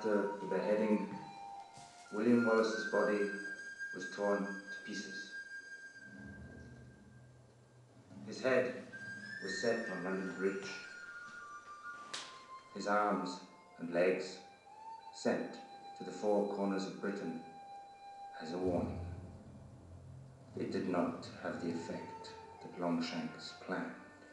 after the beheading, William Wallace's body was torn to pieces. His head was set on London Bridge. His arms and legs sent to the four corners of Britain as a warning. It did not have the effect that Longshanks planned.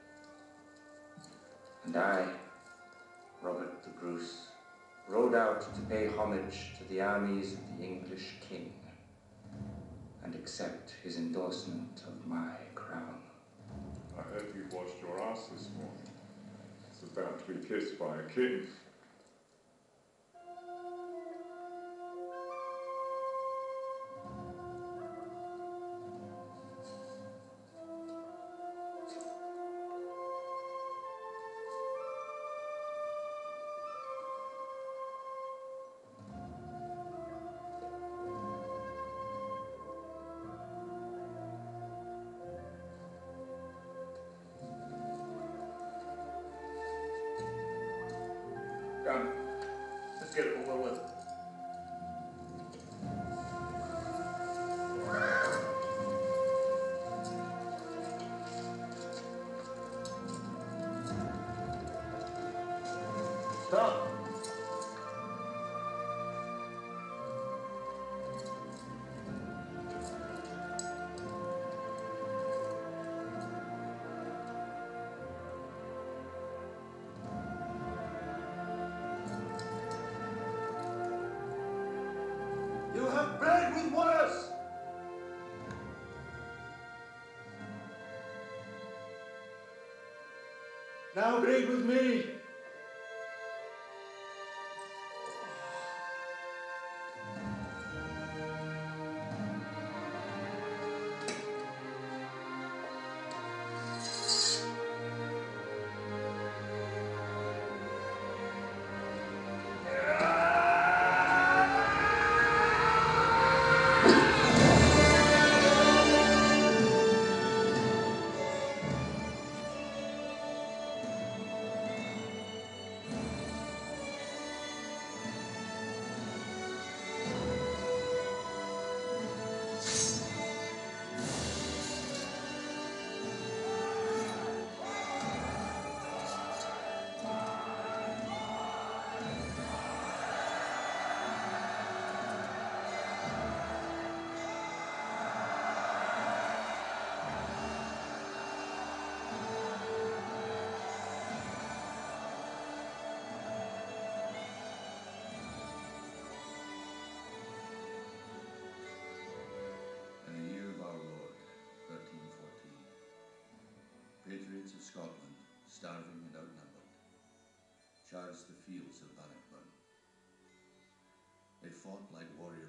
And I, Robert the Bruce, rode out to pay homage to the armies of the English king and accept his endorsement of my crown. I heard you washed your ass this morning. It's about to be kissed by a king. Come, let's get it over with. Stop. You have bled with Wallace! Now bleed with me! In the year of our Lord, 1314, patriots of Scotland, starving and outnumbered, charged the fields of Bannockburn. They fought like warriors